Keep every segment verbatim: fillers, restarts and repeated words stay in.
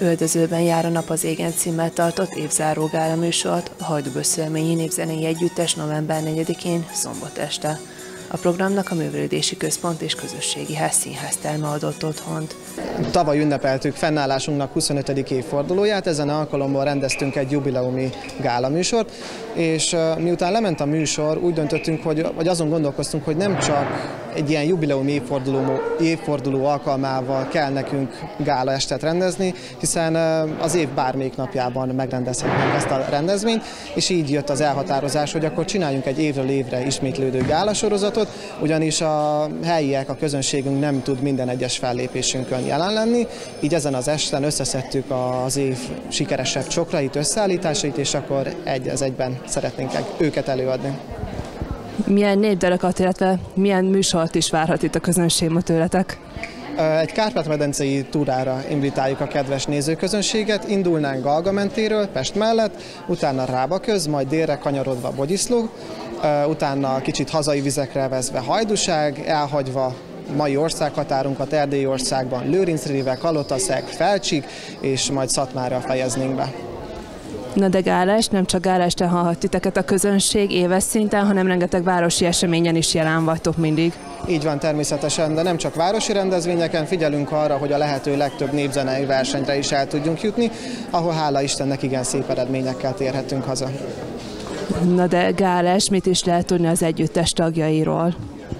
Öldözőben jár a nap az égen címmel tartott évzáró gála műsort a Hajdúböszörményi Népzenei Együttes november negyedikén szombat este. A programnak a Művelődési Központ és Közösségi Ház színházterme adott otthont. Tavaly ünnepeltük fennállásunknak huszonötödik évfordulóját, ezen alkalommal rendeztünk egy jubileumi gálaműsort, és miután lement a műsor, úgy döntöttünk, hogy, vagy azon gondolkoztunk, hogy nem csak egy ilyen jubileumi évforduló, évforduló alkalmával kell nekünk gálaestet rendezni, hiszen az év bármelyik napjában megrendezhetnénk ezt a rendezvényt, és így jött az elhatározás, hogy akkor csináljunk egy évről évre ismétlődő gálasorozatot, ugyanis a helyiek, a közönségünk nem tud minden egyes fellépésünkön jelen lenni, így ezen az esten összeszedtük az év sikeresebb csokrait, összeállításait, és akkor egy az egyben szeretnénk őket előadni. Milyen népdalokat, illetve milyen műsort is várhat itt a közönség ma tőletek? Egy Kárpát-medencei túrára invitáljuk a kedves nézőközönséget. Indulnánk Galgamentéről, Pest mellett, utána Rábaköz, majd délre kanyarodva Bogyiszló, utána kicsit hazai vizekre vezve Hajdúság, elhagyva mai országhatárunkat Erdélyi országban Lőrincréve, Kalotaszeg, Felcsig, és majd Szatmárra fejeznénk be. Na de gálás, nem csak gálásten hallhat titeket a közönség éves szinten, hanem rengeteg városi eseményen is jelen vagytok mindig. Így van, természetesen, de nem csak városi rendezvényeken, figyelünk arra, hogy a lehető legtöbb népzenei versenyre is el tudjunk jutni, ahol hála Istennek igen szép eredményekkel térhetünk haza. Na de gálás, mit is lehet tudni az együttes tagjairól?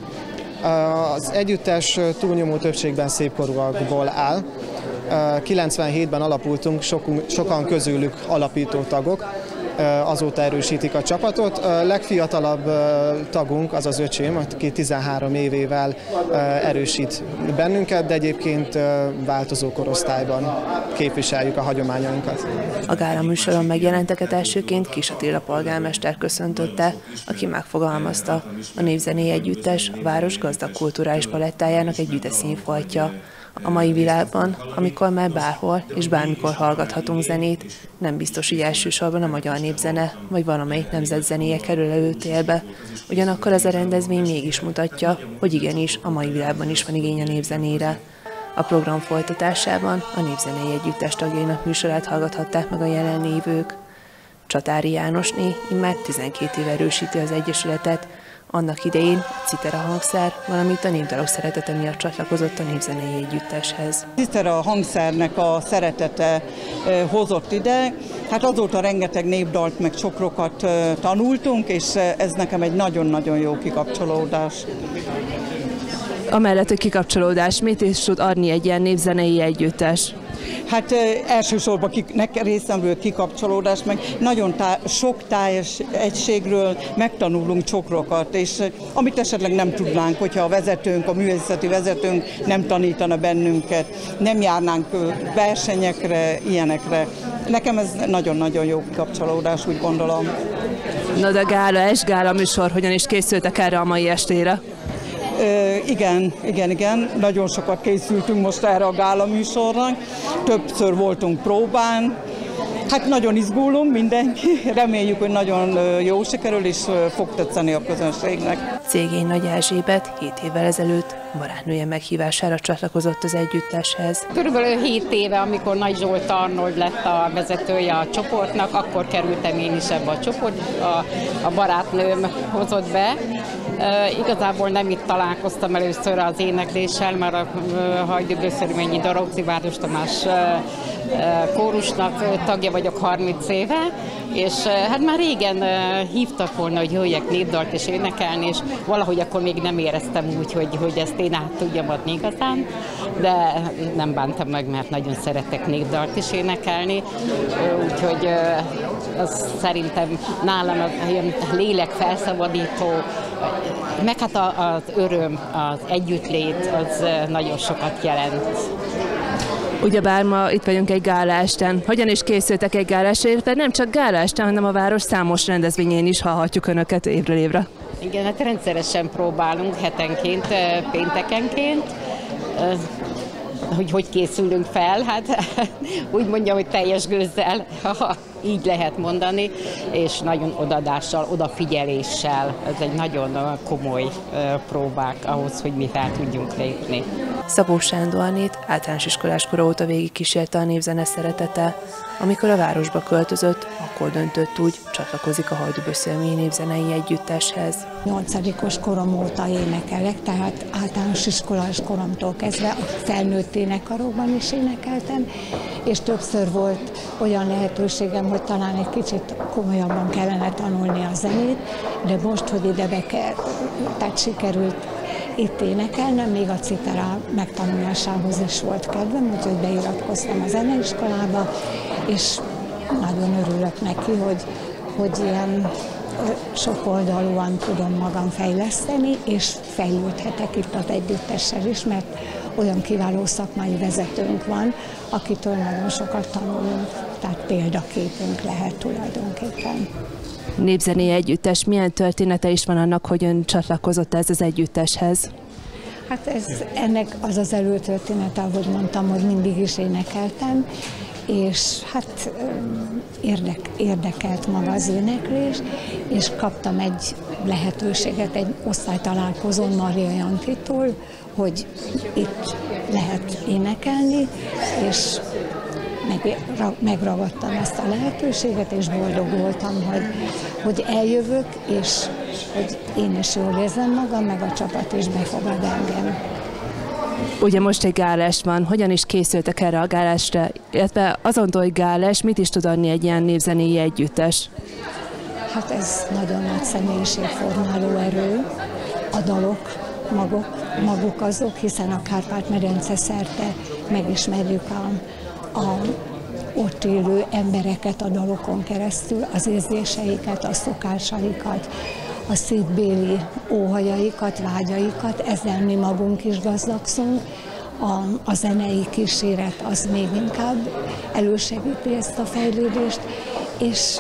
Az együttes túlnyomó többségben szépkorúakból áll. kilencvenhétben alapultunk, sokan közülük alapító tagok, azóta erősítik a csapatot. A legfiatalabb tagunk, az az öcsém, aki tizenhárom évével erősít bennünket, de egyébként változó korosztályban képviseljük a hagyományainkat. A gála műsoron megjelenteket elsőként Kis Attila polgármester köszöntötte, aki megfogalmazta: a Népzenei Együttes a város gazdag kulturális palettájának egy üde színfoltja. A mai világban, amikor már bárhol és bármikor hallgathatunk zenét, nem biztos, hogy elsősorban a magyar népzene vagy valamelyik nemzet zenéje kerül előtérbe. Ugyanakkor ez a rendezvény mégis mutatja, hogy igenis a mai világban is van igény a népzenére. A program folytatásában a Népzenei Együttes tagjainak műsorát hallgathatták meg a jelenlévők. Csatári Jánosné immár tizenkét éve erősíti az Egyesületet. Annak idején a citera hangszer, valamint a népdalok szeretete miatt csatlakozott a Népzenei Együtteshez. A citera hangszernek a szeretete hozott ide, hát azóta rengeteg népdalt meg csokrokat tanultunk, és ez nekem egy nagyon-nagyon jó kikapcsolódás. Amellett, hogy kikapcsolódás, mit is tud adni egy ilyen népzenei együttes? Hát elsősorban ki, nekem részemről kikapcsolódás, meg nagyon tá, sok tájas egységről megtanulunk csokrokat, és amit esetleg nem tudnánk, hogyha a vezetőnk, a művészeti vezetőnk nem tanítana bennünket, nem járnánk versenyekre, ilyenekre. Nekem ez nagyon-nagyon jó kikapcsolódás, úgy gondolom. Na de gála, es gála műsor, hogyan is készültek erre a mai estére? Uh, igen, igen, igen. Nagyon sokat készültünk most erre a gála műsorra. Többször voltunk próbán. Hát nagyon izgulunk mindenki. Reméljük, hogy nagyon jó sikerül, és fog tetszeni a közönségnek. Cégény Nagy Erzsébet hét évvel ezelőtt barátnője meghívására csatlakozott az együtteshez. Körülbelül hét éve, amikor Nagy Zsolt Arnold lett a vezetője a csoportnak, akkor kerültem én is ebbe a csoport, a, a barátnőm hozott be. Uh, igazából nem itt találkoztam először az énekléssel, mert a uh, Hajdúböszörményi Darabci Város Tamás uh, uh, kórusnak tagja vagyok harminc éve, és uh, hát már régen uh, hívtak volna, hogy jöjjek népdalt és énekelni, és valahogy akkor még nem éreztem úgy, hogy, hogy ezt én át tudjam adni igazán, de nem bántam meg, mert nagyon szeretek népdalt is énekelni, uh, úgyhogy uh, az szerintem nálam az ilyen lélek felszabadító, meg hát az öröm, az együttlét, az nagyon sokat jelent. Ugyebár ma itt vagyunk egy gálaesten. Hogyan is készültek egy gálásra, illetve nem csak gálaesten, hanem a város számos rendezvényén is hallhatjuk Önöket évről évre. Igen, hát rendszeresen próbálunk hetenként, péntekenként. Hogy hogy készülünk fel, hát úgy mondjam, hogy teljes gőzzel. így lehet mondani, és nagyon odaadással, odafigyeléssel. Ez egy nagyon komoly próbák ahhoz, hogy mi fel tudjunk lépni. Szabó Sándor Anét általános iskolás kora óta végigkísérte a népzene szeretete. Amikor a városba költözött, akkor döntött úgy, csatlakozik a Hajdúböszölményi Népzenei Együtteshez. Nyolcadikos korom óta énekelek, tehát általános iskolás koromtól kezdve a felnőtt énekkarokban is énekeltem, és többször volt olyan lehetőségem, hogy talán egy kicsit komolyabban kellene tanulni a zenét, de most, hogy ide beker, tehát sikerült itt énekelnem, még a citera megtanulásához is volt kedvem, úgyhogy beiratkoztam a zeneiskolába, és nagyon örülök neki, hogy, hogy ilyen sokoldalúan tudom magam fejleszteni, és fejlődhetek itt az együttessel is, mert olyan kiváló szakmai vezetőnk van, akitől nagyon sokat tanulunk, tehát példaképünk lehet tulajdonképpen. Népzenei Együttes, milyen története is van annak, hogy ön csatlakozott ez az együtteshez? Hát ez, ennek az az előtörténete, ahogy mondtam, hogy mindig is énekeltem, és hát érdek, érdekelt maga az éneklés, és kaptam egy lehetőséget egy osztálytalálkozón Maria Jankitól, hogy itt lehet énekelni, és meg, megragadtam ezt a lehetőséget, és boldog voltam, hogy, hogy eljövök, és hogy én is jól érzem magam, meg a csapat is befogad engem. Ugye most egy gálás van, hogyan is készültek erre a gálásra, illetve azon túl, hogy gálás, mit is tud adni egy ilyen népzenei együttes? Hát ez nagyon nagy személyiségformáló erő, a dalok, maguk, maguk azok, hiszen a Kárpát-medence szerte megismerjük a, a ott élő embereket a dalokon keresztül, az érzéseiket, a szokásaikat, a szívbéli óhajaikat, vágyaikat, ezzel mi magunk is gazdagszunk. A, a zenei kíséret az még inkább elősegíti ezt a fejlődést, és,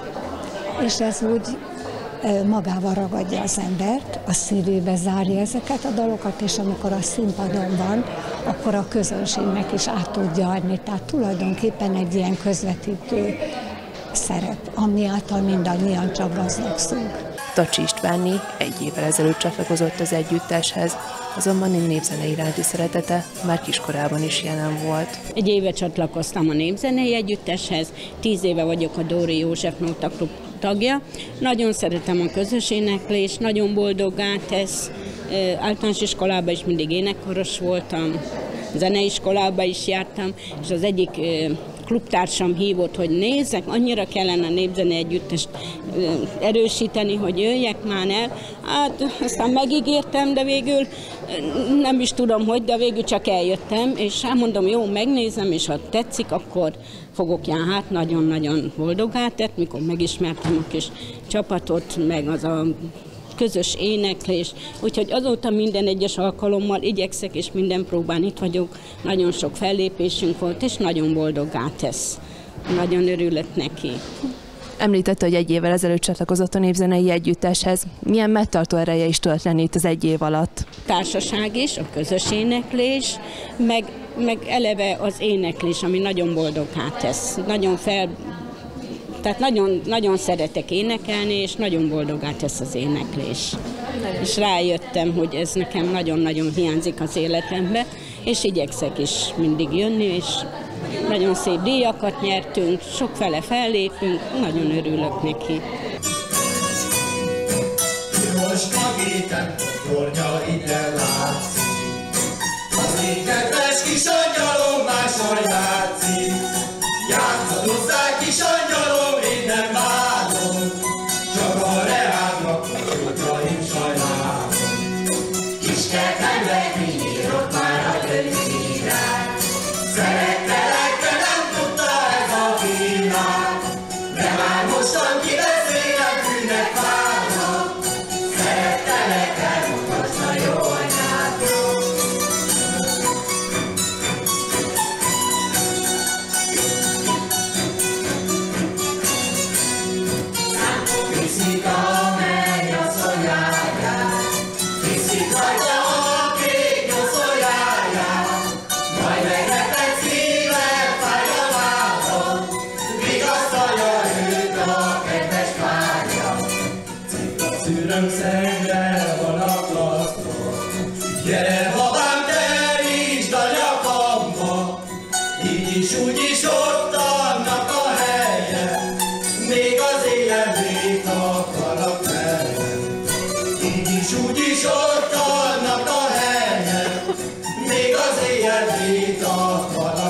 és ez úgy magával ragadja az embert, a szívébe zárja ezeket a dalokat, és amikor a színpadon van, akkor a közönségnek is át tudja adni. Tehát tulajdonképpen egy ilyen közvetítő szerep, ami által mindannyian csak gazdagszunk. Tacsi Istvánné egy évvel ezelőtt csatlakozott az együtteshez, azonban a népzene iránti szeretete már kiskorában is jelen volt. Egy éve csatlakoztam a Népzenei Együtteshez, tíz éve vagyok a Dóri József Nóta Klub tagja. Nagyon szeretem a közös éneklést, nagyon boldoggá tesz. Általános iskolában is mindig énekkaros voltam, zeneiskolába is jártam, és az egyik klubtársam hívott, hogy nézzek, annyira kellene a Népzenei Együttest erősíteni, hogy jöjjek már el. Hát aztán megígértem, de végül nem is tudom, hogy, de végül csak eljöttem, és hát mondom, jó, megnézem, és ha tetszik, akkor fogok jár. Hát nagyon-nagyon boldogá tett, mikor megismertem a kis csapatot, meg az a közös éneklés, úgyhogy azóta minden egyes alkalommal igyekszek, és minden próbán itt vagyok, nagyon sok fellépésünk volt, és nagyon boldoggá tesz. Nagyon örülök neki. Említette, hogy egy évvel ezelőtt csatlakozott a Népzenei Együtteshez. Milyen megtartó ereje is tudott lenni itt az egy év alatt? Társaság is, a közös éneklés, meg, meg eleve az éneklés, ami nagyon boldoggá tesz. Nagyon fel Tehát nagyon, nagyon szeretek énekelni, és nagyon boldogá tesz az éneklés. És rájöttem, hogy ez nekem nagyon-nagyon hiányzik az életembe, és igyekszek is mindig jönni, és nagyon szép díjakat nyertünk, sokfele fellépünk, nagyon örülök neki. Most magéten, tornya ide látsz, az én kedves kis angyalom máshol játszik, játszod hozzá kis angyalom, én nem várom, csak a reádra kocsotraim sajnálom. Kis kertemben kinyírok már a gyönyörűrát, szerettelek, de nem tudta ez a világ, de már mostan kibeszélek, bűnnek várnak, szerettelek, elmutatsz a jó anyádról. éjjel vét akarnak velem. Így is úgy is ott vannak a helyen, még az éjjel vét akarnak.